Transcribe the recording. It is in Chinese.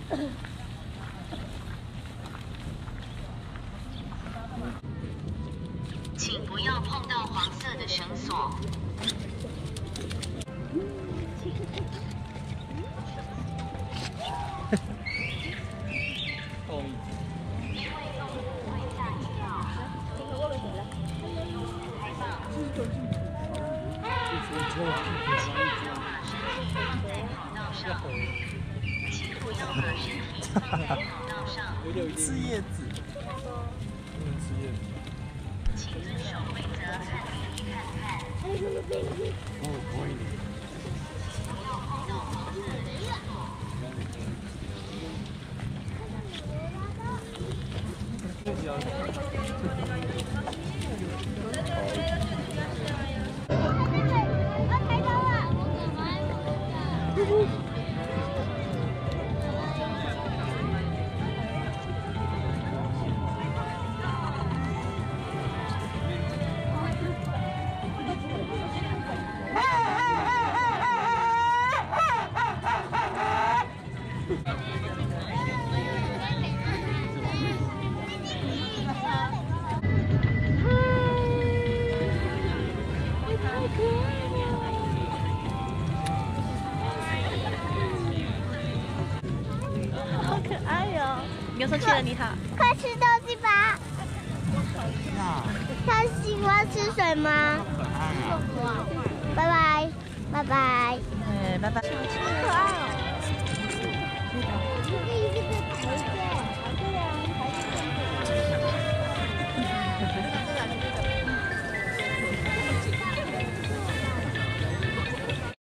请不要碰到黄色的绳索。 吃叶子，不能吃叶子。 请遵守规则和离离看看。 哦，可以。 不要碰到黄色的绳索。 你又生气了，你好。 快吃东西吧。他喜欢吃水吗？拜拜，拜拜。 哎，拜拜。好可爱哦。